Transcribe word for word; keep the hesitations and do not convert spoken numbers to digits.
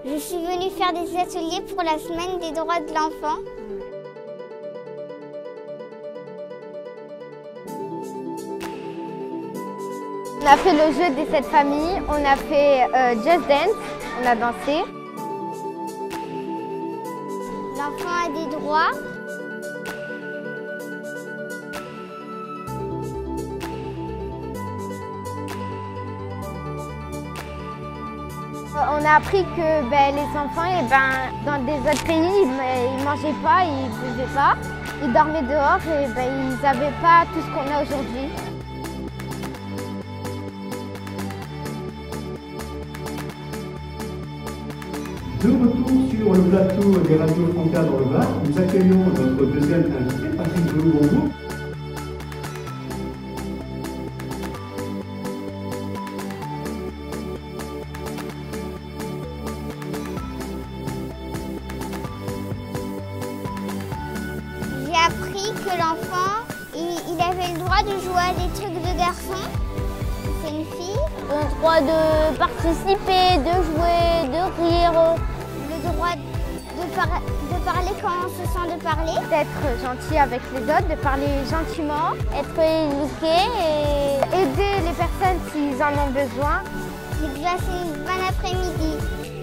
Je suis venue faire des ateliers pour la semaine des droits de l'enfant. On a fait le jeu des sept familles, on a fait euh, Just Dance, on a dansé. L'enfant a des droits. On a appris que ben, les enfants, eh ben, dans des autres pays, ils ne mangeaient pas, ils ne bougeaient pas. Ils dormaient dehors et ben, ils n'avaient pas tout ce qu'on a aujourd'hui. De retour sur le plateau des radios Frontières dans le Var, nous accueillons notre deuxième invité, Patrick Belou-Bonjour. J'ai appris que l'enfant, il, il avait le droit de jouer à des trucs de garçon. C'est une fille. Le droit de participer, de jouer, de rire. Le droit de, par, de parler quand on se sent de parler. D'être gentil avec les autres, de parler gentiment. Être éduqué et aider les personnes s'ils en ont besoin. J'ai passé une bonne après-midi.